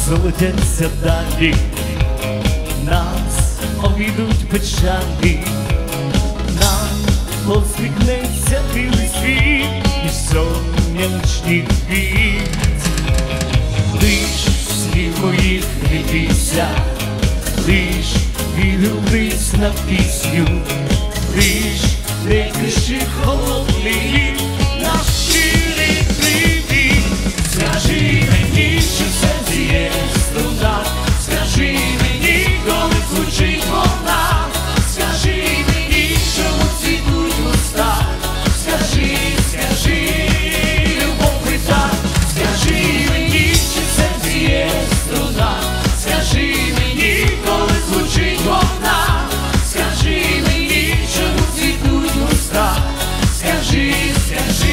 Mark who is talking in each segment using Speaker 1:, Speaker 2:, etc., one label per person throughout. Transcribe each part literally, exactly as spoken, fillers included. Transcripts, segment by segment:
Speaker 1: золотяться далі, нас обійдуть печалі, нам посміхнеться білий світ і сонячний хвіт. Лиш слів моїх не бійся, лиш відгукнись на пісню, лиш не кричи холодний наш щирий привіт. Скажи мені, що в серці є струна, скажи мені, коли звучить вона, скажи мені, чому цвітуть уста, скажи, скажи, любов пита, скажи мені, що в серці є струна, скажи мені, коли звучить вона, скажи мені, чому цвітуть уста, скажи, скажи.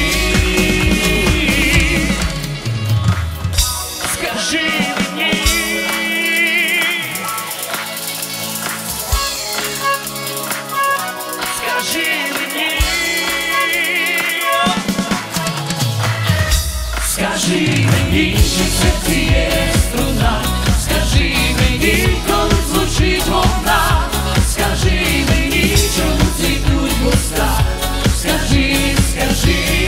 Speaker 1: Скажи мені, скажи мені, скажи мені, що в серці є струна, скажи мені, коли звучить вона, скажи мені, чому цвітуть уста, скажи, скажи.